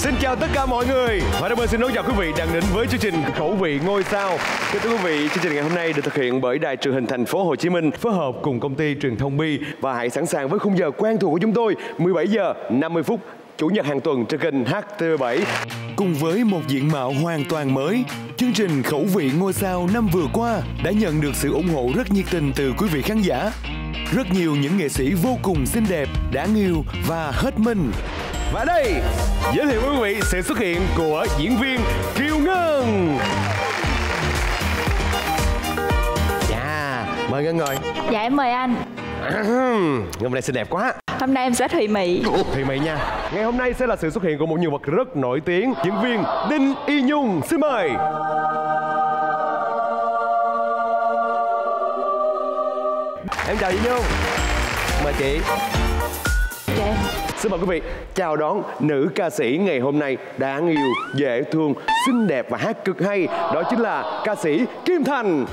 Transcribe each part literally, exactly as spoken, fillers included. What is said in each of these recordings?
Xin chào tất cả mọi người và Đâm Ơn xin đón chào quý vị đang đến với chương trình Khẩu vị ngôi sao. Thưa quý vị, chương trình ngày hôm nay được thực hiện bởi Đài Truyền hình Thành phố Hồ Chí Minh phối hợp cùng công ty Truyền thông Bi. Và hãy sẵn sàng với khung giờ quen thuộc của chúng tôi mười bảy giờ năm mươi phút Chủ nhật hàng tuần trên kênh H T V bảy. Cùng với một diện mạo hoàn toàn mới, chương trình Khẩu vị ngôi sao năm vừa qua đã nhận được sự ủng hộ rất nhiệt tình từ quý vị khán giả. Rất nhiều những nghệ sĩ vô cùng xinh đẹp, đáng yêu và hết mình. Và đây, giới thiệu với quý vị sự xuất hiện của diễn viên Kiều Ngân. Dạ, mời Ngân ngồi. Dạ em mời anh. Ngân hôm nay xinh đẹp quá. Hôm nay em sẽ thùy mị. Thùy mị nha. Ngày hôm nay sẽ là sự xuất hiện của một nhân vật rất nổi tiếng, diễn viên Đinh Y Nhung. Xin mời. Em chào Y Nhung. Mời chị. Dạ. Xin mời quý vị chào đón nữ ca sĩ ngày hôm nay đáng yêu, dễ thương, xinh đẹp và hát cực hay. Đó chính là ca sĩ Kim Thành.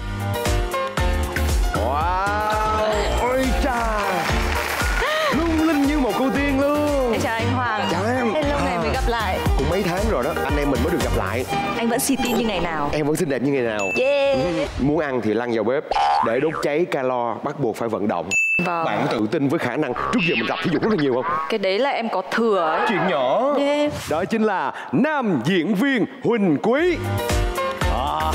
Wow, ôi chà, lung linh như một cô tiên luôn. Em chào anh Hoàng. Chào em. Lâu ngày mới gặp lại. Cũng mấy tháng rồi đó, anh em mình mới được gặp lại. Anh vẫn xinh tin như ngày nào. Em vẫn xinh đẹp như ngày nào. Yeah. Muốn ăn thì lăn vào bếp. Để đốt cháy calo bắt buộc phải vận động. Vâng. Bạn tự tin với khả năng trước giờ mình tập thể dục rất là nhiều không? Cái đấy là em có thừa ấy. Chuyện nhỏ. Yeah. Đó chính là nam diễn viên Huỳnh Quý. À,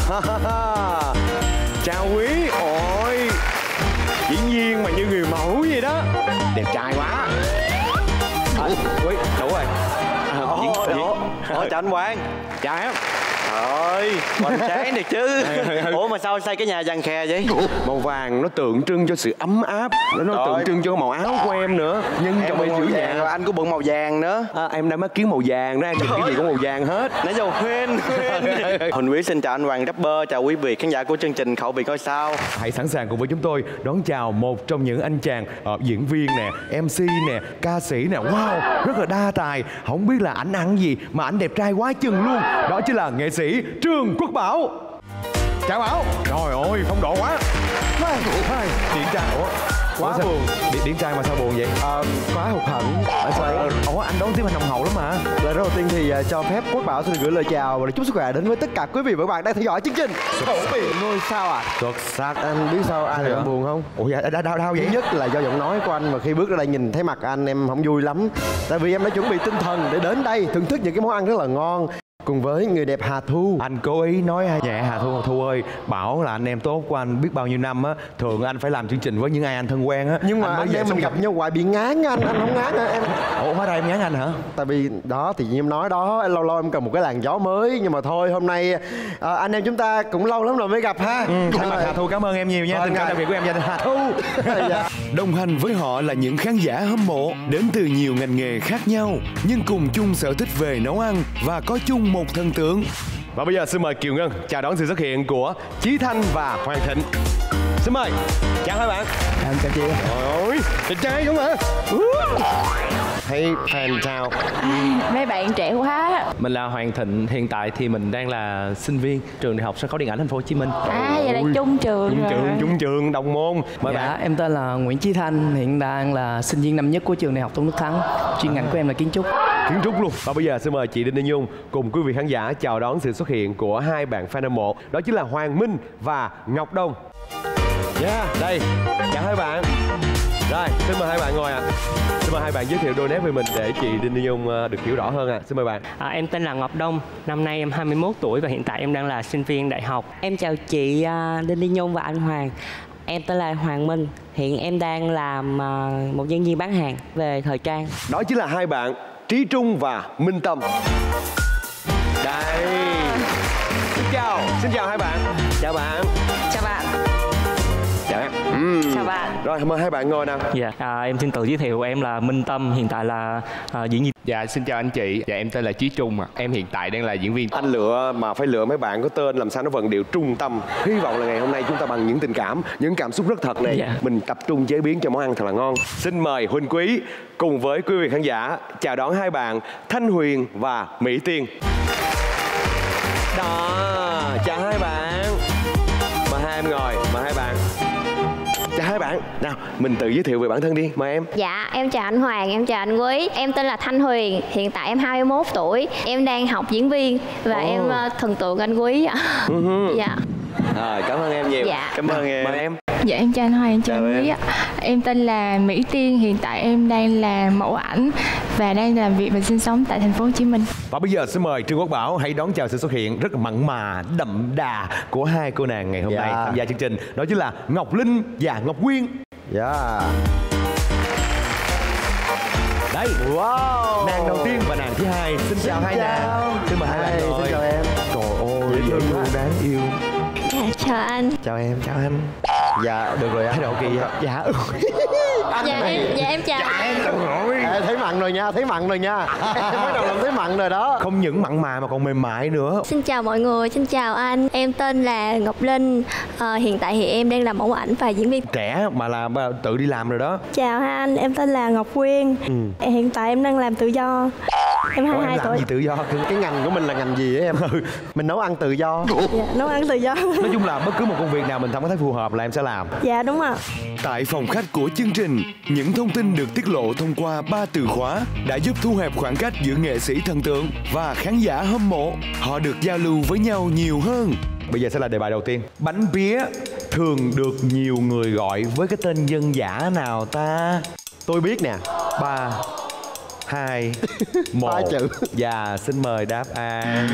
chào Quý. Ôi, dĩ nhiên mà như người mẫu vậy đó. Đẹp trai quá. À, Quý, đủ rồi. À, Ồ, diễn, diễn. Ủa, chào anh Quang. Chào em. Trời, hoành tráng được chứ. Ủa mà sao xây cái nhà vàng khè vậy? Màu vàng nó tượng trưng cho sự ấm áp. Nó, nó tượng trưng cho màu áo của em nữa. Nhưng Em trong bận bên màu giữ vàng nhà rồi anh cũng bận màu vàng nữa. à, em đang mắt kiến màu vàng đó. Em nhìn cái gì cũng màu vàng hết. Nãy giờ Huyên, Huyên. Huỳnh Quý xin chào anh Hoàng rapper, chào quý vị khán giả của chương trình Khẩu vị ngôi sao. Hãy sẵn sàng cùng với chúng tôi đón chào một trong những anh chàng uh, diễn viên nè, em xê nè, ca sĩ nè. Wow, rất là đa tài. Không biết là ảnh ăn gì mà ảnh đẹp trai quá chừng luôn. Đó chính là nghệ sĩ Trương Quốc Bảo. Chào Bảo. Trời ơi, phong độ quá. Điện trai. Ủa, quá Ủa, buồn. Điện, điện trai mà sao buồn vậy? À, quá hụt hẫng. Ủa, anh đón tiếp anh nồng hậu lắm mà. Lời đầu tiên thì uh, cho phép Quốc Bảo xin được gửi lời chào và chúc sức khỏe đến với tất cả quý vị và các bạn đang theo dõi chương trình Khẩu vị ngôi sao à. Xuất sắc. Anh biết sao ai làm buồn không? Ủa, dạ, đau, đau, đau vậy? Thứ nhất là do giọng nói của anh, mà khi bước ra đây nhìn thấy mặt anh em không vui lắm. Tại vì em đã chuẩn bị tinh thần để đến đây thưởng thức những cái món ăn rất là ngon cùng với người đẹp Hà Thu. Anh cố ý nói nhẹ Hà Thu. Hà Thu ơi, Bảo là anh em tốt của anh biết bao nhiêu năm á. Thường anh phải làm chương trình với những ai anh thân quen á. Nhưng mà anh em mình gặp nhau hoài bị ngán anh, anh không ngán em. Ủa, hóa ra em ngán anh hả? Tại vì đó thì như em nói đó, lâu lâu em cần một cái làn gió mới. Nhưng mà thôi hôm nay à, anh em chúng ta cũng lâu lắm rồi mới gặp ha. Ừ, thay mặt Hà Thu cảm ơn em nhiều nha. Tình cảm đặc biệt của em dành cho Hà Thu. Đồng hành với họ là những khán giả hâm mộ đến từ nhiều ngành nghề khác nhau, nhưng cùng chung sở thích về nấu ăn và có chung một thần tượng. Và bây giờ xin mời Kiều Ngân chào đón sự xuất hiện của Chí Thanh và Hoàng Thịnh. Xin mời. Chào hai bạn. Em chào chị. Trời ơi, đẹp trai không hả? Hey fan chào. Mấy bạn trẻ quá. Mình là Hoàng Thịnh, hiện tại thì mình đang là sinh viên trường Đại học Sân khấu Điện ảnh Thành phố Hồ Chí Minh. À, vậy là chung trường Chung rồi. trường, chung trường, đồng môn. Mời Dạ, bạn. em tên là Nguyễn Chí Thanh, hiện đang là sinh viên năm nhất của trường Đại học Tôn Đức Thắng. Chuyên ngành của em là kiến trúc. Kiến trúc luôn. Và bây giờ xin mời chị Đinh Y Nhung cùng quý vị khán giả chào đón sự xuất hiện của hai bạn fan hâm mộ. Đó chính là Hoàng Minh và Ngọc Đông. Yeah, đây, chào hai bạn. Rồi, xin mời hai bạn ngồi ạ. À. Xin mời hai bạn giới thiệu đôi nét về mình để chị Đinh Y Nhung được hiểu rõ hơn ạ. À. Xin mời bạn. À, em tên là Ngọc Đông, năm nay em hai mươi mốt tuổi và hiện tại em đang là sinh viên đại học. Em chào chị uh, Đinh Y Nhung và anh Hoàng. Em tên là Hoàng Minh, hiện em đang làm uh, một nhân viên bán hàng về thời trang. Đó chính là hai bạn Trí Trung và Minh Tâm. Đây. Xin chào, xin chào hai bạn. Chào bạn. Chào bạn. Chào em. Uhm. Chào bạn. Rồi, mời hai bạn ngồi nào. Dạ, à, em xin tự giới thiệu, em là Minh Tâm, hiện tại là à, diễn viên. Dạ, xin chào anh chị. Dạ, em tên là Chí Trung. Em hiện tại đang là diễn viên. Anh lựa mà phải lựa mấy bạn có tên làm sao nó vận điệu trung tâm. Hy vọng là ngày hôm nay chúng ta bằng những tình cảm, những cảm xúc rất thật này, Dạ. mình tập trung chế biến cho món ăn thật là ngon. Xin mời Huỳnh Quý cùng với quý vị khán giả chào đón hai bạn Thanh Huyền và Mỹ Tiên. Đó, chào hai bạn. Mời hai em ngồi, mời hai bạn. Chào hai bạn. bạn. Nào, mình tự giới thiệu về bản thân đi, mời em. Dạ, em chào anh Hoàng, em chào anh Quý. Em tên là Thanh Huyền, hiện tại em hai mươi mốt tuổi. Em đang học diễn viên và oh. em uh, thần tượng anh Quý ạ. Uh-huh. Dạ. Rồi, cảm ơn em nhiều. Dạ. Cảm ơn em. Mời em. Dạ em chào anh Hoàng, chào anh Quý ạ. Em tên là Mỹ Tiên, hiện tại em đang là mẫu ảnh và đang làm việc và sinh sống tại thành phố Hồ Chí Minh. Và bây giờ xin mời Trương Quốc Bảo hãy đón chào sự xuất hiện rất là mặn mà, đậm đà của hai cô nàng ngày hôm dạ. nay tham gia chương trình. Đó chính là Ngọc Linh và Ngọc Quyên. Dạ. Đấy, wow. Nàng đầu tiên và nàng thứ hai. Xin, xin chào hai nàng. Xin mời hai nàng. Xin chào em. Trời ơi, dễ thương luôn, đáng yêu. Dạ, chào anh. Chào em, chào anh. Dạ, được rồi anh. Thái độ kỳ vậy? Dạ. Dạ em, dạ em chào anh. À, thấy mặn rồi nha, thấy mặn rồi nha. Em bắt đầu làm thấy mặn rồi đó. Không những mặn mà mà còn mềm mại nữa. Xin chào mọi người, xin chào anh. Em tên là Ngọc Linh. À, hiện tại thì em đang làm mẫu ảnh và diễn viên. Trẻ mà là tự đi làm rồi đó. Chào anh, em tên là Ngọc Quyên. Ừ. Hiện tại em đang làm tự do. Em hai mươi hai tuổi. Gì tự do? Cái ngành của mình là ngành gì á em? Mình nấu ăn tự do. Dạ, nấu ăn tự do. Nói chung là bất cứ một công việc nào mình không có thấy phù hợp là em sẽ làm. Dạ đúng ạ. Tại phòng khách của chương trình, những thông tin được tiết lộ thông qua ba từ khóa đã giúp thu hẹp khoảng cách giữa nghệ sĩ thần tượng và khán giả hâm mộ. Họ được giao lưu với nhau nhiều hơn. Bây giờ sẽ là đề bài đầu tiên. Bánh pía thường được nhiều người gọi với cái tên dân dã nào ta? Tôi biết nè. Ba, hai, một. Ba chữ. Và xin mời đáp án.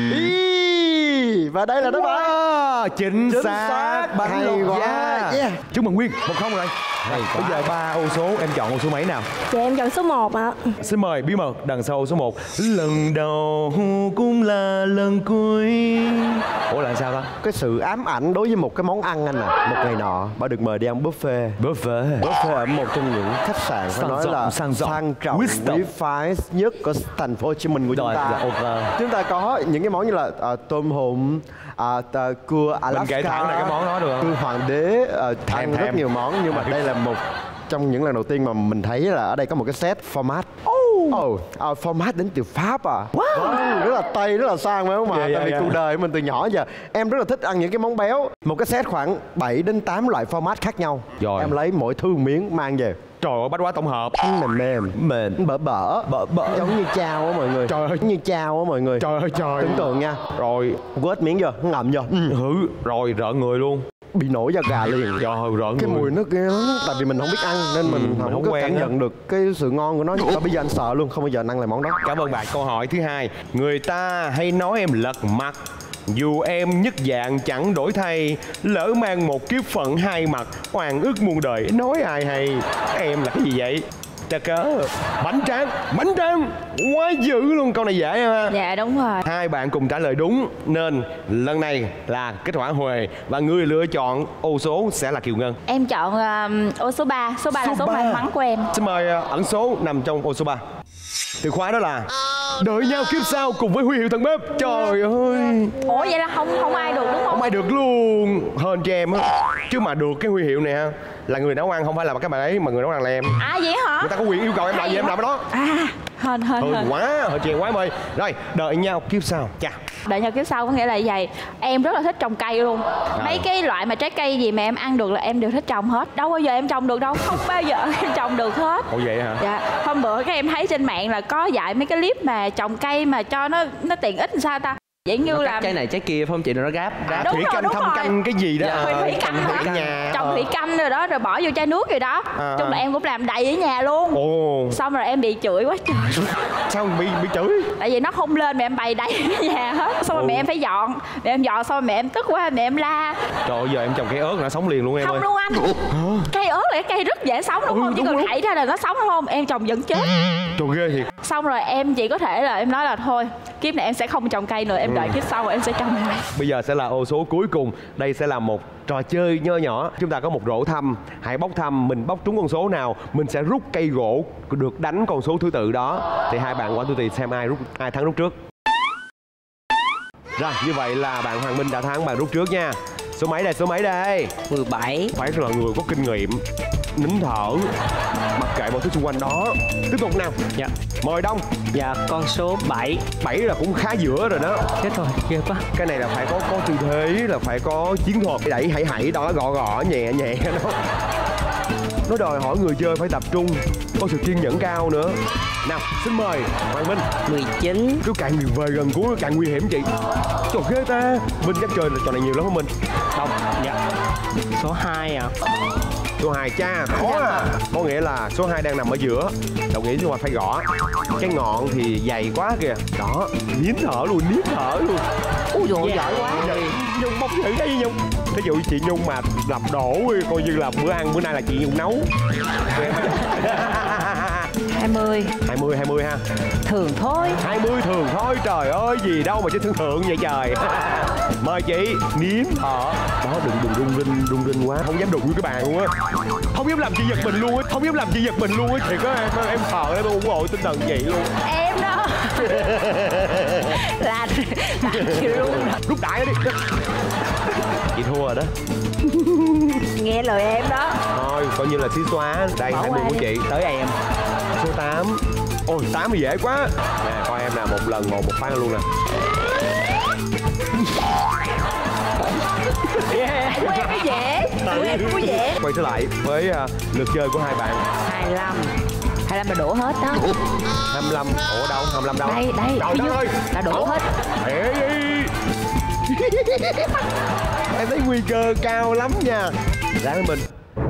Ý, và đây là đáp án. Wow, chính, chính xác, xác. Bánh hay lột quá. Yeah. Chúc mừng Nguyên, một không rồi. Hay Bây giờ ba ô số, em chọn ô số mấy nào? Dạ em chọn số một ạ. Xin mời bí mật đằng sau ô số một. Lần đầu cũng là lần cuối. Ủa là sao đó? Cái sự ám ảnh đối với một cái món ăn anh à. Một ngày nọ, bà được mời đi ăn buffet. Buffet. Buffet ở một trong những khách sạn phải nói là sang trọng, quý phái nhất của thành phố Hồ Chí Minh của chúng ta. Dạ, chúng ta có những cái món như là uh, tôm hùm, uh, cua Alaska. Mình kể thẳng là cái món đó được không? Cua hoàng đế, uh, thèm, ăn thèm. rất nhiều món. Nhưng mà đây là một trong những lần đầu tiên mà mình thấy là ở đây có một cái set format. Oh, uh, format đến từ Pháp à. Wow. Vâng, rất là Tây, rất là sang phải không ạ? Yeah, yeah, Tại vì yeah. cuộc đời mình từ nhỏ giờ em rất là thích ăn những cái món béo. Một cái set khoảng bảy đến tám loại format khác nhau. Rồi. Em lấy mỗi thứ miếng mang về. Trời ơi, bánh quá tổng hợp. Mềm mềm Mềm Bở bở Bở bở Giống như chao á mọi người. Trời ơi. Giống như chao á mọi người. Trời ơi trời. Tưởng tượng nha. Rồi. Quết miếng vô, ngậm vô. Ừ. Hử. Rồi rợn người luôn. Bị nổi da gà liền. Trời ơi rợn cái người. mùi nó ghê lắm. Tại vì mình không biết ăn nên mình ừ, không, không có quen cảm nhận được cái sự ngon của nó. Và bây giờ anh sợ luôn, không bao giờ anh ăn lại món đó. Cảm ơn bạn. Câu hỏi thứ hai. Người ta hay nói em lật mặt, dù em nhất dạng chẳng đổi thay, lỡ mang một kiếp phận hai mặt, oan ức muôn đời, nói ai hay. Em là cái gì vậy? Chà cớ. Bánh tráng. Bánh tráng. Quá dữ luôn. Câu này dễ ha. Dạ đúng rồi. Hai bạn cùng trả lời đúng nên lần này là kết quả huề. Và người lựa chọn ô số sẽ là Kiều Ngân. Em chọn uh, ô số ba. Số ba là số may mắn của em. Xin mời uh, ẩn số nằm trong ô số ba. Từ khóa đó là đợi nhau kiếp sau cùng với huy hiệu thần bếp. Trời ơi. Ủa vậy là không không ai được đúng không? Không ai được luôn. Hên cho em á. Chứ mà được cái huy hiệu này ha, là người nấu ăn không phải là các bạn ấy mà người nấu ăn là em. À vậy hả? Người ta có quyền yêu cầu em làm gì em làm đó. À hên hên hên hên quá, hên chèn quá em ơi. Rồi đợi nhau kiếp sau. Chà. Đợi nhau kiếp sau có nghĩa là vậy. Em rất là thích trồng cây luôn. À. Mấy cái loại mà trái cây gì mà em ăn được là em đều thích trồng hết. Đâu bao giờ em trồng được đâu. Không bao giờ em trồng được hết. Ồ vậy hả? Dạ. Hôm bữa các em thấy trên mạng là có dạy mấy cái clip mà trồng cây mà cho nó nó tiện ích làm sao ta? Vậy như là trái này trái kia phải không chị, rồi nó gáp, gáp. À, thủy canh thâm canh cái gì đó. Dạ, thủy canh hả? Nhà trồng thủy canh rồi đó, rồi bỏ vô chai nước rồi đó. À. Chung là em cũng làm đầy ở nhà luôn. Ồ. Xong rồi em bị chửi quá trời. Sao bị bị chửi? Tại vì nó không lên mà em bày đầy ở nhà hết. Xong rồi mẹ em phải dọn. Mẹ em dọn xong rồi mẹ em tức quá, mẹ em la. Trời ơi giờ em trồng cây ớt nó sống liền luôn em không ơi. Không luôn anh. Hả? Cây ớt là cái cây rất dễ sống đúng ừ, không? Chỉ cần hãy ra là nó sống đúng không? Em trồng vẫn chết. Trời ghê thiệt. Xong rồi em chỉ có thể là em nói là thôi kiếp này em sẽ không trồng cây nữa, em ừ. đợi kiếp sau em sẽ trồng lại. Bây giờ sẽ là ô số cuối cùng. Đây sẽ là một trò chơi nho nhỏ. Chúng ta có một rổ thăm. Hãy bóc thăm. Mình bóc trúng con số nào mình sẽ rút cây gỗ được đánh con số thứ tự đó. Thì hai bạn Quán Tôi Tùy xem ai rút ai thắng rút trước. Rồi như vậy là bạn Hoàng Minh đã thắng, bạn rút trước nha. Số mấy đây? Số mấy đây? mười bảy. Phải là người có kinh nghiệm. Nín thở, mặc kệ mọi thứ xung quanh đó. Tiếp tục nào. Dạ. Mời Đông. Dạ con số bảy. Bảy là cũng khá giữa rồi đó. Chết rồi, ghê quá. Cái này là phải có có tư thế, là phải có chiến thuật. Đẩy hãy hãy đó, gõ gõ nhẹ nhẹ đó. nó đòi hỏi người chơi phải tập trung, có sự kiên nhẫn cao nữa. Nào, xin mời Hoàng Minh. mười chín. Cứ càng về gần cuối nó càng nguy hiểm chị. Trời ghê ta. Minh chắc chơi trò này nhiều lắm hả Minh? Không, dạ. Số hai à. Số hai cha, khó à. Có nghĩa là số hai đang nằm ở giữa. Đồng ý chứ mà phải gõ. Cái ngọn thì dày quá kìa. Đó, nín thở luôn, nín thở luôn. Ôi dồi ôi, giỏi quá. Nhung bóc thử cái gì Nhung. Ví dụ chị Nhung mà làm đổ coi như là bữa ăn bữa nay là chị Nhung nấu. hai mươi. hai mươi, hai mươi ha. Thường thôi. hai mươi thường thôi, trời ơi gì đâu mà chứ thương thượng vậy trời. Mời chị nín thở. Đó, đừng đừng rung rinh rung rinh quá, không dám đụng với cái bàn luôn á. Không dám làm chị giật mình luôn á, không dám làm chị giật mình luôn á. Thiệt á em, em sợ em ủng hộ tinh thần chị luôn. Em đó. là là chị luôn. Rút đại đi. Chị thua rồi đó. Nghe lời em đó. Thôi coi như là xí xóa. Đây hai mươi của chị. Tới em. Số tám. Ôi tám thì dễ quá. Nè coi em nào, một lần một một phát luôn nè. Yeah. Của em có dễ. Của em có dễ. Quay trở lại với uh, lượt chơi của hai bạn. hai mươi lăm. hai mươi lăm là đổ hết đó. hai mươi lăm. Ủa đâu? hai mươi lăm đâu? Đây, đây. Trời đất ơi. Là đổ hết. Ê, em thấy nguy cơ cao lắm nha. Ráng mình.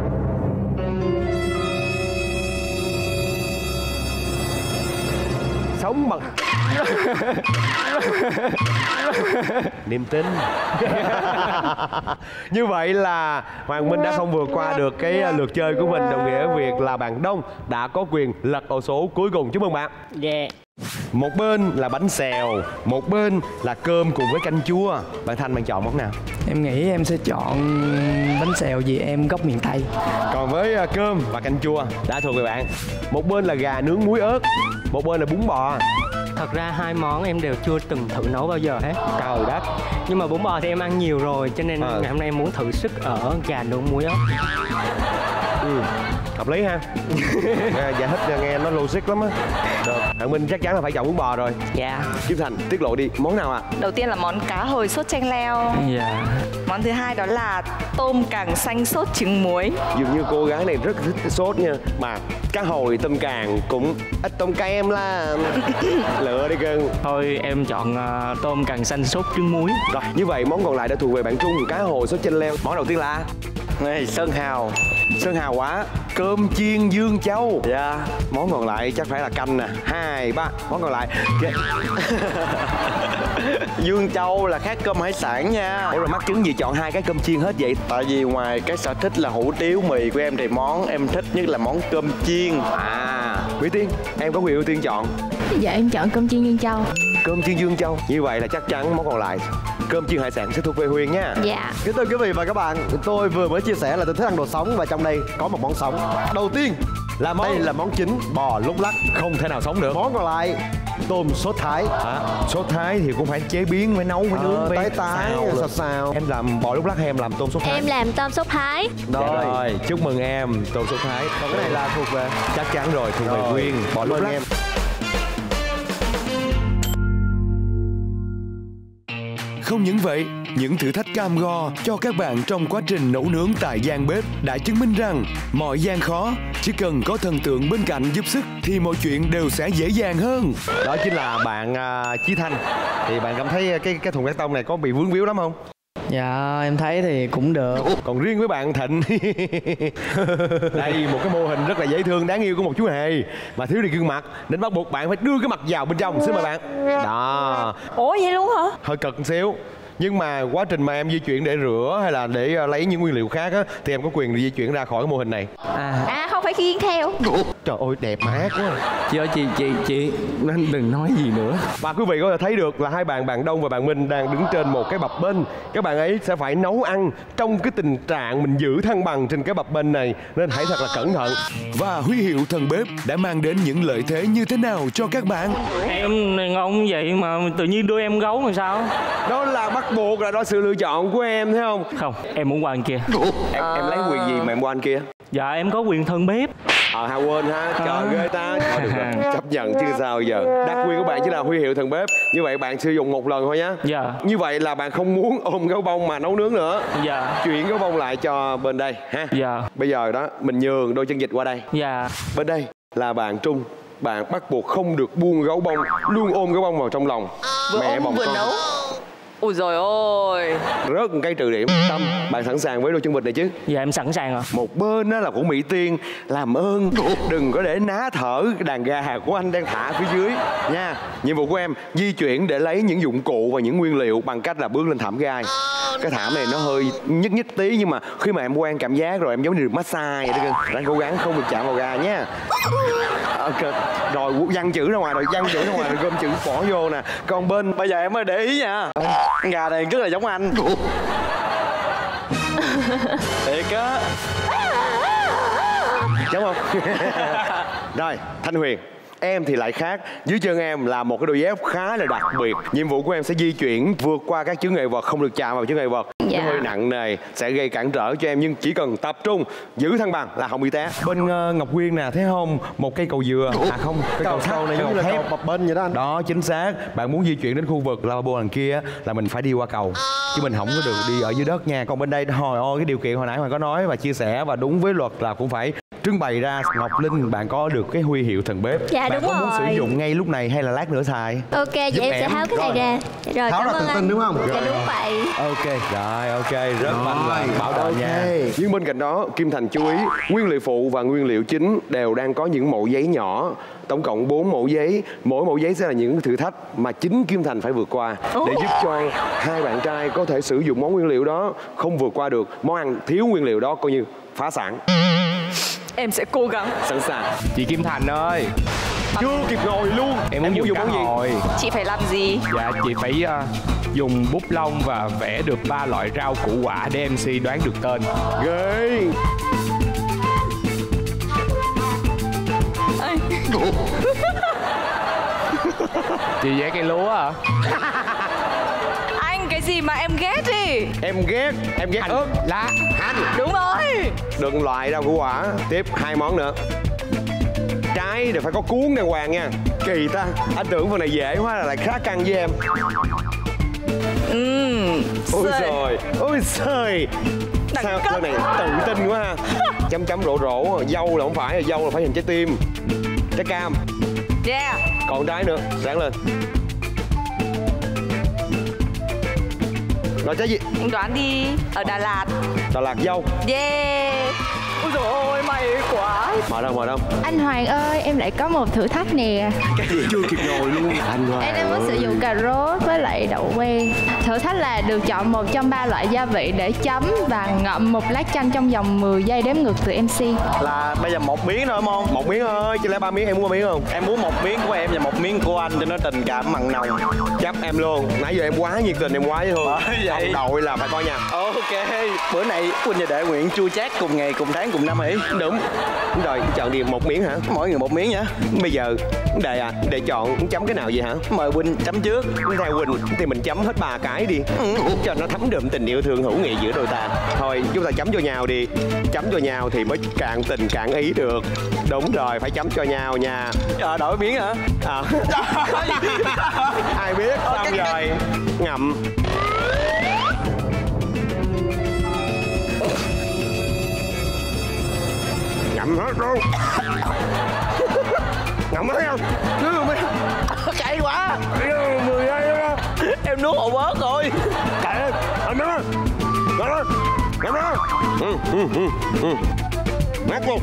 Sống bằng niềm tin. Như vậy là Hoàng Minh đã không vượt qua được cái lượt chơi của mình, đồng nghĩa việc là bạn Đông đã có quyền lật ổ số cuối cùng. Chúc mừng bạn. Yeah. Một bên là bánh xèo, một bên là cơm cùng với canh chua. Bạn Thanh, bạn chọn món nào? Em nghĩ em sẽ chọn bánh xèo vì em gốc miền Tây. Còn với cơm và canh chua đã thuộc về bạn. Một bên là gà nướng muối ớt, một bên là bún bò. Thật ra hai món em đều chưa từng thử nấu bao giờ hết. Trời đất. Nhưng mà bún bò thì em ăn nhiều rồi, cho nên à. ngày hôm nay em muốn thử sức ở gà nướng muối ớt. Ừ, hợp lý ha. Giải thích nghe nó logic lắm á. Được, Hoàng Minh chắc chắn là phải chọn bún bò rồi. Dạ. Kim Thành tiết lộ đi, món nào ạ? À? Đầu tiên là món cá hồi sốt chanh leo. Dạ. Món thứ hai đó là tôm càng xanh sốt trứng muối. Dường như cô gái này rất thích cái sốt nha. Mà cá hồi tôm càng cũng ít tôm kem là lựa đi cưng. Thôi em chọn uh, tôm càng xanh sốt trứng muối. Rồi, như vậy món còn lại đã thuộc về bạn Trung, cá hồi sốt chanh leo. Món đầu tiên là này, sơn hào. Sơn hào quá. Cơm chiên Dương Châu. Dạ. Yeah. Món còn lại chắc phải là canh nè. Hai, ba. Món còn lại Dương Châu là khác cơm hải sản nha. Ủa rồi mắc chứng gì chọn hai cái cơm chiên hết vậy? Tại vì ngoài cái sở thích là hủ tiếu mì của em thì món em thích nhất là món cơm chiên. À, Mỹ Tiên, em có quyền ưu tiên chọn. Dạ em chọn cơm chiên Dương Châu. Cơm chiên Dương Châu. Như vậy là chắc chắn món còn lại cơm chiên hải sản sẽ thuộc về Huyền nha. Dạ. Kính thưa quý vị và các bạn, tôi vừa mới chia sẻ là tôi thích ăn đồ sống và trong đây có một món sống. Đầu tiên là món đây là món chính bò lúc lắc, không thể nào sống được. Món còn lại tôm sốt Thái. Hả? Sốt Thái thì cũng phải chế biến, phải nấu, phải nướng, ờ, phải tái tái sao sao. Em làm bò lúc lắc hay em làm tôm sốt Thái? Em làm tôm sốt Thái. Rồi, rồi chúc mừng em tôm sốt Thái. Còn cái này là thuộc về chắc chắn rồi, thuộc về Nguyên bò lúc lắc. Em. Không những vậy, những thử thách cam go cho các bạn trong quá trình nấu nướng tại gian bếp đã chứng minh rằng mọi gian khó, chỉ cần có thần tượng bên cạnh giúp sức thì mọi chuyện đều sẽ dễ dàng hơn. Đó chính là bạn uh, Chí Thanh. Thì bạn cảm thấy cái cái thùng cát tông này có bị vướng víu lắm không? Dạ em thấy thì cũng được. Còn riêng với bạn Thịnh đây một cái mô hình rất là dễ thương đáng yêu của một chú hề mà thiếu đi gương mặt nên bắt buộc bạn phải đưa cái mặt vào bên trong. Xin mời bạn. Đó. Ủa vậy luôn hả? Hơi cực một xíu. Nhưng mà quá trình mà em di chuyển để rửa hay là để lấy những nguyên liệu khác á thì em có quyền di chuyển ra khỏi cái mô hình này. À, à không phải khiêng theo. Trời ơi đẹp mà ác quá. Chị ơi chị chị chị nên đừng nói gì nữa. Và quý vị có thể thấy được là hai bạn, bạn Đông và bạn Minh đang đứng trên một cái bập bênh. Các bạn ấy sẽ phải nấu ăn trong cái tình trạng mình giữ thăng bằng trên cái bập bênh này nên hãy thật là cẩn thận. Và huy hiệu thần bếp đã mang đến những lợi thế như thế nào cho các bạn? Em này ngon vậy mà tự nhiên đưa em gấu làm sao? Đó là bắt buộc, là đó sự lựa chọn của em thấy không? Không, em muốn qua anh kia. Em, em lấy quyền gì mà em qua anh kia? Dạ em có quyền thân bếp. Ờ à, quên ha, trời ghê ta. Thôi được rồi, chấp nhận chứ sao giờ. Đặc quyền của bạn chỉ là huy hiệu thần bếp. Như vậy bạn sử dụng một lần thôi nhá. Dạ. Như vậy là bạn không muốn ôm gấu bông mà nấu nướng nữa. Dạ. Chuyển gấu bông lại cho bên đây ha. Dạ. Bây giờ đó mình nhường đôi chân vịt qua đây. Dạ. Bên đây là bạn Trung. Bạn bắt buộc không được buông gấu bông, luôn ôm gấu bông vào trong lòng. Vừa Mẹ ôm bồng vừa con. nấu. Ôi trời ơi. Rớt một cái trừ điểm. Tâm, bạn sẵn sàng với đôi chân vịt này chứ? Dạ em sẵn sàng ạ. Một bên đó là của Mỹ Tiên. Làm ơn đừng có để ná thở đàn gà của anh đang thả phía dưới nha. Nhiệm vụ của em di chuyển để lấy những dụng cụ và những nguyên liệu bằng cách là bước lên thảm gai. Cái thảm này nó hơi nhích nhích tí, nhưng mà khi mà em quen cảm giác rồi em giống như được massage vậy đó. Đang cố gắng không được chạm vào ga nhé. Ok. Rồi văng chữ ra ngoài rồi, văng chữ ra ngoài rồi gom chữ bỏ vô nè. Còn bên Bây giờ em mới để ý nha. Con gà này rất là giống anh. Thiệt á. giống không? Rồi Thanh Huyền, em thì lại khác. Dưới chân em là một cái đôi dép khá là đặc biệt. Nhiệm vụ của em sẽ di chuyển vượt qua các chướng ngại vật, không được chạm vào chướng ngại vật. Dạ. Nó hơi nặng nề, sẽ gây cản trở cho em, nhưng chỉ cần tập trung giữ thăng bằng là không bị té. Bên uh, Ngọc Quyên nè, thấy không? Một cây cầu dừa. À không, cái cầu sắt này giống như là cầu bập bênh vậy đó anh. Đó, chính xác. Bạn muốn di chuyển đến khu vực lavabo đằng kia là mình phải đi qua cầu, chứ mình không có được đi ở dưới đất nha. Còn bên đây hồi ôi cái điều kiện hồi nãy Hoàng có nói và chia sẻ và đúng với luật là cũng phải trưng bày ra. Ngọc Linh, bạn có được cái huy hiệu thần bếp. Dạ, bạn đúng có muốn rồi. sử dụng ngay lúc này hay là lát nữa xài? Ok, vậy Giúp em sẽ tháo cái này Rồi. ra. Rồi, Tháo cảm ra ơn tự anh. tin đúng không? Dạ Rồi, đúng rồi. vậy. Ok, rồi ok, rất mạnh là bảo đảm ok. nha. Nhưng bên cạnh đó, Kim Thành chú ý, nguyên liệu phụ và nguyên liệu chính đều đang có những mẩu giấy nhỏ. Tổng cộng bốn mẩu giấy, mỗi mẩu giấy sẽ là những thử thách mà chính Kim Thành phải vượt qua để giúp cho hai bạn trai có thể sử dụng món nguyên liệu đó. Không vượt qua được món ăn thiếu nguyên liệu đó coi như phá sản. Em sẽ cố gắng. Sẵn sàng. Chị Kim Thành ơi, Chưa kịp ngồi luôn. em muốn dùng cá món gì? hồi. Chị phải làm gì? Dạ, chị phải uh, dùng bút lông và vẽ được ba loại rau củ quả để em xê đoán được tên. Ghê. Chị vẽ cây lúa à? Anh cái gì mà em ghét đi. Em ghét, em ghét ớt, lá, hành. Đúng rồi. Đừng loại rau củ quả. Tiếp hai món nữa. Trái thì phải có cuốn đàng hoàng nha. Kỳ ta, anh tưởng phần này dễ quá là lại khá căng với em. Ừm. Ôi Xơi. trời, ôi trời. Đẳng Sao cấp. lần này tự tin quá ha. Chấm chấm rổ rổ, dâu là không phải, dâu là phải hình trái tim. Trái cam. Yeah. Còn trái nữa, sáng lên. Rồi trái gì? Anh đoán đi. Ở Đà Lạt. Đà Lạt dâu. Yeah. Ôi dồi ôi, may quá. Mời đâu, mời đâu. Anh Hoàng ơi, em lại có một thử thách nè. Cái gì chưa kịp ngồi luôn. Anh Hoàng Em đang muốn sử dụng cà rốt với lại đậu que. Thử thách là được chọn một trong ba loại gia vị để chấm và ngậm một lát chanh trong vòng mười giây đếm ngược từ em xê. Là bây giờ một miếng thôi đúng không? Một miếng thôi, chứ lẽ ba miếng, em muốn ba miếng không? Em muốn một miếng của em và một miếng của anh cho nó tình cảm mặn nồng. Chấp em luôn. Nãy giờ em quá nhiệt tình, em quá dễ thương. Bởi vậy. Ông đội là phải coi nha. Ok, bữa này Quỳnh và Đệ nguyện chua chát cùng ngày, cùng tháng, cùng năm hỷ. Đúng. Rồi, chọn đi một miếng hả? Mỗi người một miếng nhá. Bây giờ, Đệ à, Đệ chọn chấm cái nào vậy hả? Mời Quỳnh chấm trước. Theo Quỳnh thì mình chấm hết ba cái đi. Ừ. Cho nó thấm đượm tình yêu thương hữu nghị giữa đôi ta. Thôi, chúng ta chấm cho nhau đi. Chấm cho nhau thì mới cạn tình cạn ý được. Đúng rồi, phải chấm cho nhau nha. Ờ, đổi miếng hả? À. Ai biết, xong rồi. Ngậm. Ngậm hết luôn. Ngậm hết không? Cứ không biết. Cay quá. mười giây đó. Em nuốt hột bớt rồi. Cậy lên. Anh đó. Ngậm lên. Ngậm lên. Ừ, ừ, ừ, ừ. Mát luôn.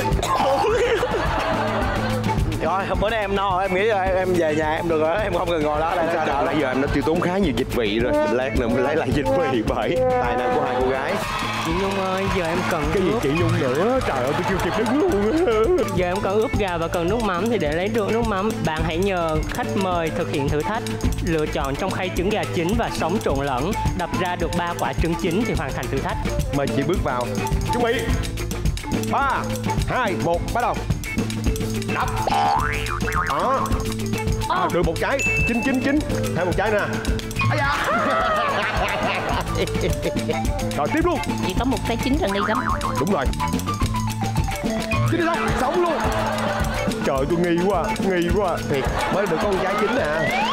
Rồi, bữa nay em no, em nghĩ là em về nhà em được rồi, em không cần ngồi đó đây. Sao đâu, nãy giờ anh đã tiêu tốn khá nhiều dịch vị rồi. Mình lát nữa mình lấy lại dịch vị bởi tài năng của hai cô gái. Chị Nhung ơi, giờ em cần Cái gì ướp. chị Nhung nữa? Trời ơi, tôi chưa kịp đứng luôn. Giờ em cần ướp gà và cần nước mắm, thì để lấy được nước mắm, bạn hãy nhờ khách mời thực hiện thử thách. Lựa chọn trong khay trứng gà chín và sống trộn lẫn, đập ra được ba quả trứng chín thì hoàn thành thử thách. Mời chị bước vào. Chuẩn bị. Ba, hai, một, bắt đầu. Đập. Đó. À, được một trái. Chín, chín, chín. Thêm một trái nữa. Ây da. Rồi tiếp luôn. Chỉ có một cái chín cần đi lắm. Đúng rồi. Chín đi đâu? Sống luôn. Trời tôi nghi quá, nghi quá. Thiệt, mới được con trai chín nè.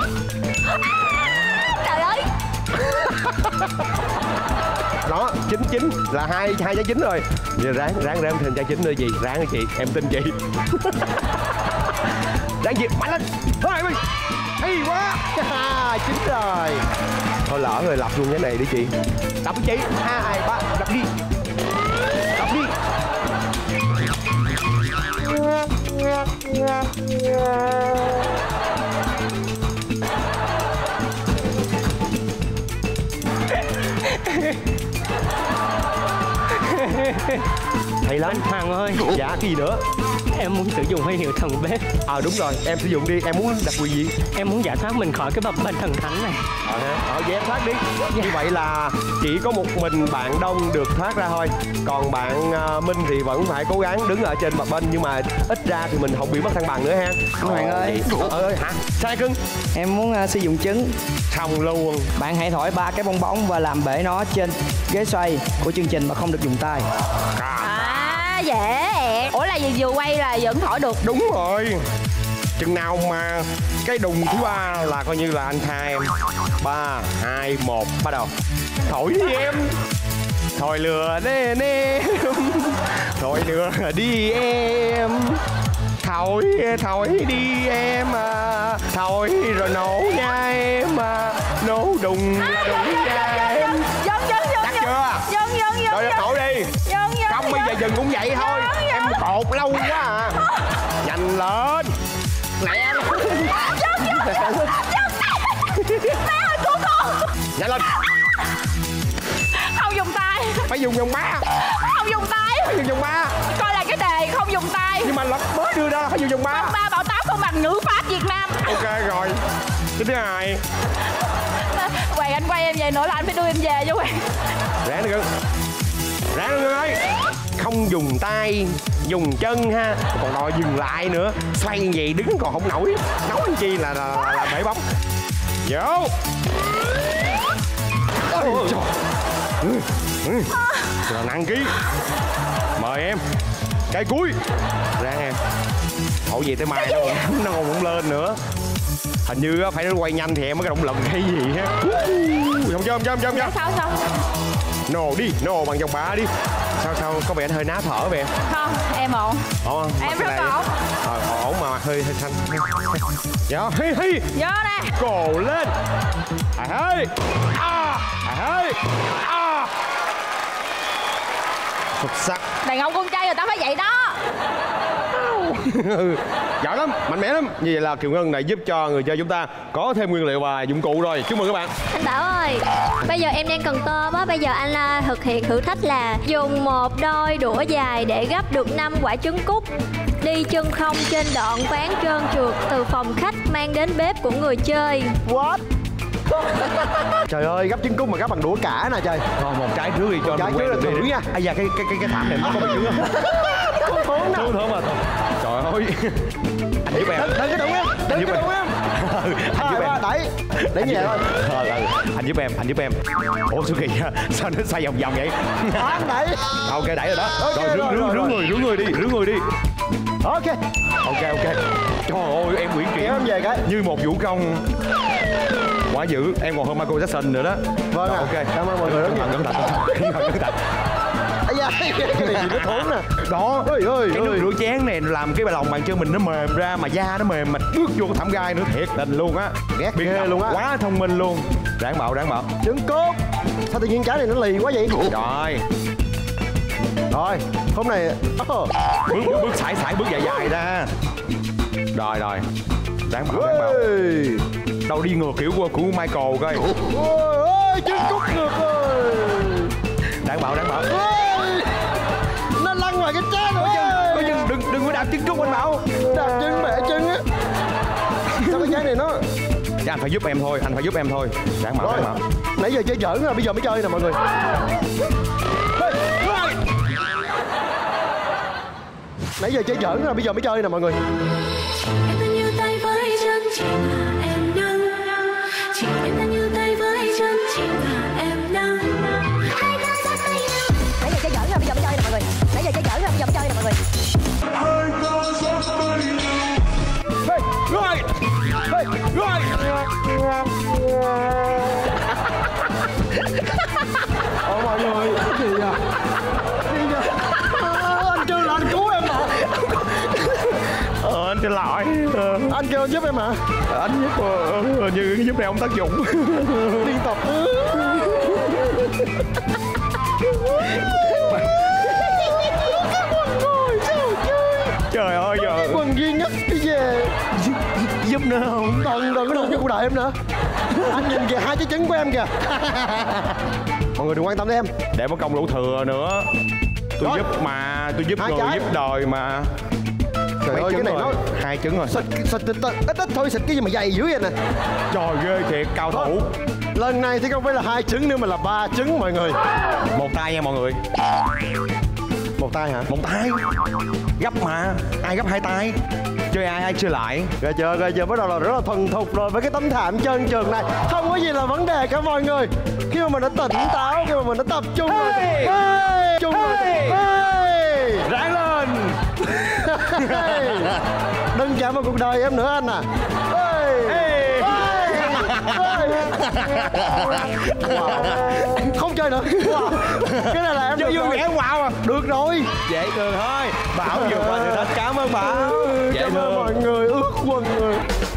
Trời ơi. Đó, chín chín là hai hai trái chín rồi. Giờ ráng ráng ráng thêm trái chín nữa gì, ráng đi chị, em tin chị. Ráng gì, mạnh lên. Thôi mình. Hay quá. Chín rồi. Thôi lỡ rồi, lập luôn cái này đi chị. Đập với chị. Hai ba, đập đi. Đập đi. Hay lắm. Anh Hoàng ơi. Dạ, cái gì nữa? Em muốn sử dụng huy hiệu thần bếp. Ờ à, đúng rồi, em sử dụng đi. Em muốn đặc quyền gì? Em muốn giải thoát mình khỏi cái bập bênh thần thánh này. Ờ ha, ờ vậy em thoát đi. Như vậy là chỉ có một mình bạn Đông được thoát ra thôi. Còn bạn uh, Minh thì vẫn phải cố gắng đứng ở trên bập bênh, nhưng mà ít ra thì mình không bị mất thăng bằng nữa ha. Anh Hoàng ơi. Ờ ơi hả? Sai cưng. Em muốn uh, sử dụng trứng. Xong luôn. Bạn hãy thổi ba cái bong bóng và làm bể nó trên ghế xoay của chương trình mà không được dùng tay. À dễ. Ủa là gì, vừa quay là vẫn thổi được? Đúng rồi. Chừng nào mà cái đùng thứ ba là coi như là anh tha em. Ba, hai, một, bắt đầu. Thổi đi em. Thổi lừa đi em. Thổi lừa đi em. Thổi, thổi đi em à. Thổi rồi nổ nha em à. Nổ đùng là đùng nha em. Dân, dân, dân. Chắc chưa? Dân, dân, dân. Rồi thổi đi. Dân, dân. Không bây giờ dừng cũng vậy thôi. Em cột lâu quá à. Nhanh lên. Lẹ lên. Dân, dân, dân. Dân. Má ơi cứu con. Nhanh lên. Không dùng tay. Phải dùng vòng ba. Không dùng tay. Phải dùng vòng ba. Coi là cái đề không dùng tay. Nhưng mà luật mới đưa ra phải dùng vòng ba. Vòng ba bảo táp không bằng ngữ pháp Việt Nam. Ok rồi. Cái thứ hai. Hoàng anh quay em về nữa là anh phải đưa em về chứ Hoàng. Ráng đi cưng. Ráng đi cưng ơi. Không dùng tay, dùng chân ha. Còn đòi dừng lại nữa. Xoay vậy đứng còn không nổi. Nói chi là là, là, là bể bóng. Vô. Ôi trời. Ừ, ừ. Là nặng ký. Mời em. Cái cuối. Ráng em. Thổi gì tới mai đâu. Nó còn không lên nữa. Hình như phải nó quay nhanh thì em mới có động lực hay gì á. Không cho, không cho, không cho, không cho. Sao, sao? Nổ đi, nổ bằng vòng ba đi. Sao, sao, có vẻ anh hơi ná thở vậy? Không, em ổn. Ổn không? Em rất ổn. Ờ, ổn mà hơi hơi xanh. Dạ, hi hi. Vô nè. Cổ lên. À hơi. À, à hơi. À. Xuất sắc. Đàn ông con trai người ta phải vậy đó. Giỏi lắm, mạnh mẽ lắm. Như vậy là Kiều Ngân này giúp cho người chơi chúng ta có thêm nguyên liệu và dụng cụ rồi. Chúc mừng các bạn. Anh Bảo ơi, bây giờ em đang cần tôm á. Bây giờ anh uh, thực hiện thử thách là dùng một đôi đũa dài để gấp được năm quả trứng cút. Đi chân không trên đoạn ván trơn trượt từ phòng khách mang đến bếp của người chơi. What? Trời ơi, gấp trứng cút mà gấp bằng đũa cả nè trời. Còn một trái trước đi cho trái trước là thử nha. Ây da, cái cái cái cái thảm này nó có bị trứng không? Thốn nè. Thốn mà. Trời ơi. Anh giúp em. Đừng cái đụng em. Đừng cái đụng em. Anh giúp em. Đẩy. Đẩy như vậy thôi. Ờ, ừ. Anh giúp em, anh giúp em. Ủa sao kỳ sao nó xoay vòng vòng vậy? Anh đẩy. Ok, đẩy rồi đó. Okay, rồi, rồi, rưỡng, rồi, rưỡng, rồi. người, rưỡng người đi, rưỡng người đi. Ok. Ok, ok. Trời ơi, em Nguyễn Triển. Em về cái. Như một vũ công. Quá dữ, em còn hơn Michael Jackson nữa đó. Vâng rồi, à. ok. Cảm ơn mọi người rất nhiều. Cẩn thận, cẩn thận, cẩn thận. Ây da, cái này gì nó thốn nè. Đó, ơi ơi cái nước rửa chén này làm cái lòng bàn chân mình nó mềm ra, mà da nó mềm, mà bước vô cái thảm gai nữa, thiệt tình luôn á. Ghét ghê luôn á. Quá thông minh luôn. Ráng bảo, ráng bảo. Trứng cốt. Sao tự nhiên trái này nó lì quá vậy? Rồi. Rồi, hôm nay oh. bước bước bước sải sải bước dài dài ra. Rồi rồi. Ráng bảo, ráng bảo. Đâu đi ngược kiểu của, của Michael coi. Ôi ơi, trứng cút ngược rồi. Đáng bảo, đáng bảo. Ôi, nó lăn ngoài cái trái rồi. Có chừng, đừng đừng có đạp trứng cút anh Bảo. Đạp trứng bẻ trứng á. Sao cái trái này nó. Dạ, anh phải giúp em thôi, anh phải giúp em thôi. Đáng bảo, đáng bảo. Nãy giờ chơi giỡn rồi, bây giờ mới chơi nè mọi người. Nãy giờ chơi giỡn rồi, bây giờ mới chơi nè mọi người. Em ta như tay với chân, chỉ là em nâng. Chỉ em ta như tay với chân, chỉ là em nâng. Hai ta dắt tay nhau. Nãy giờ chơi giỡn rồi, bây giờ mới chơi nè mọi người. Nãy giờ chơi giỡn rồi, bây giờ mới chơi nè mọi người. kêu anh giúp em hả? Anh giúp uh, như cái giúp này không tác dụng. Liên tục. Trời ơi giờ quần duy nhất đi về giúp, giúp nữa không? Đừng đừng có đụng vô cuộc đời em nữa. Anh nhìn kìa hai trái trứng của em kìa. Mọi người đừng quan tâm đến em. Để mất công lũ thừa nữa. Tôi rồi. Giúp mà tôi giúp hai người trái. Giúp đời mà. Trời mấy ơi cái này rồi. Nó hai trứng rồi. Xịt xịt ít ít thôi, xịt cái gì mà dày dữ vậy nè. Trời ghê thiệt, cao thủ. Lần này thì không phải là hai trứng nữa mà là ba trứng mọi người. Một tay nha mọi người. Một tay hả? Một tay. Gấp mà, ai gấp hai tay. Chơi ai ai chơi lại. Rồi chưa, rồi chưa bắt đầu là rất là thuần thục rồi với cái tấm thảm trơn trượt này. Không có gì là vấn đề cả mọi người. Khi mà mình đã tỉnh táo, khi mà mình đã tập trung rồi. Hey! Hey! Trung rồi. Hey! Ráng lên. Hey! Đừng chạm vào cuộc đời em nữa anh à. Hey! Hey! Hey! Wow. Không chơi nữa. Wow. Cái này là em chơi vui vẻ wow à. Được rồi. Dễ thương thôi. Bảo vượt qua thử thách. Cảm ơn Bảo. Cảm ơn mọi người, ước quần người.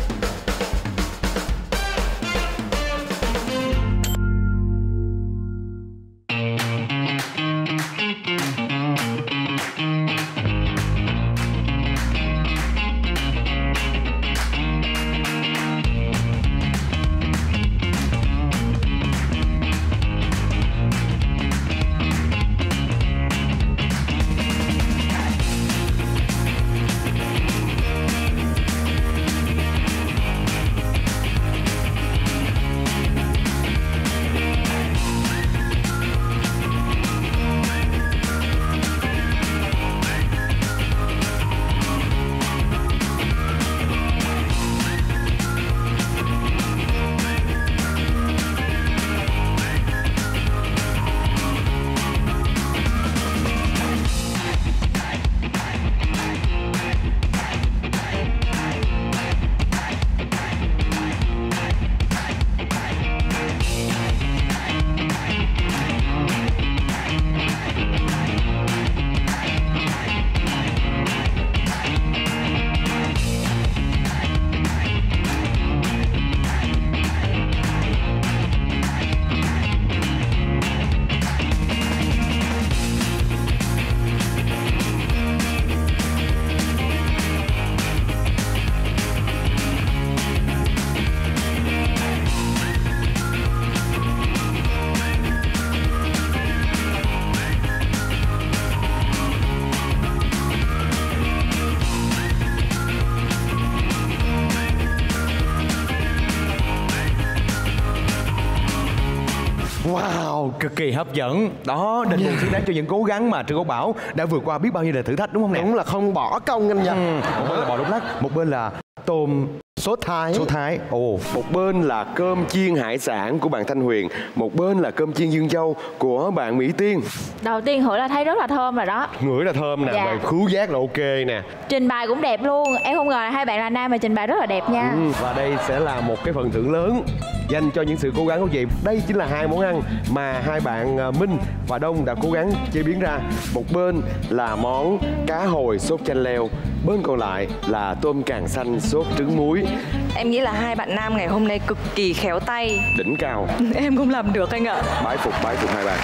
Wow, cực kỳ hấp dẫn. Đó, đền bù xứng đáng cho những cố gắng mà Trương Quốc Bảo đã vượt qua biết bao nhiêu là thử thách đúng không nè? Đúng là không bỏ công anh nha. Ừ. Một bên là bò lúc lắc, một bên là tôm sốt Thái. Sốt Thái. Ồ, một bên là cơm chiên hải sản của bạn Thanh Huyền, một bên là cơm chiên Dương Châu của bạn Mỹ Tiên. Đầu tiên Hữu là thấy rất là thơm rồi đó. Ngửi là thơm nè, dạ. Và khứu giác là ok nè. Trình bày cũng đẹp luôn. Em không ngờ là hai bạn là nam mà trình bày rất là đẹp nha. Ừ, và đây sẽ là một cái phần thưởng lớn dành cho những sự cố gắng của chị. Đây chính là hai món ăn mà hai bạn Minh và Đông đã cố gắng chế biến ra. Một bên là món cá hồi sốt chanh leo, bên còn lại là tôm càng xanh sốt trứng muối. Em nghĩ là hai bạn nam ngày hôm nay cực kỳ khéo tay. Đỉnh cao. Em không làm được anh ạ. Bái phục, bái phục hai bạn.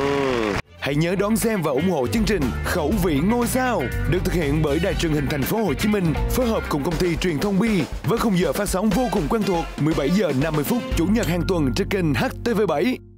Ừ. Hãy nhớ đón xem và ủng hộ chương trình Khẩu vị ngôi sao được thực hiện bởi Đài Truyền hình Thành phố Hồ Chí Minh phối hợp cùng công ty Truyền thông Bi với khung giờ phát sóng vô cùng quen thuộc mười bảy giờ năm mươi phút chủ nhật hàng tuần trên kênh H T V bảy.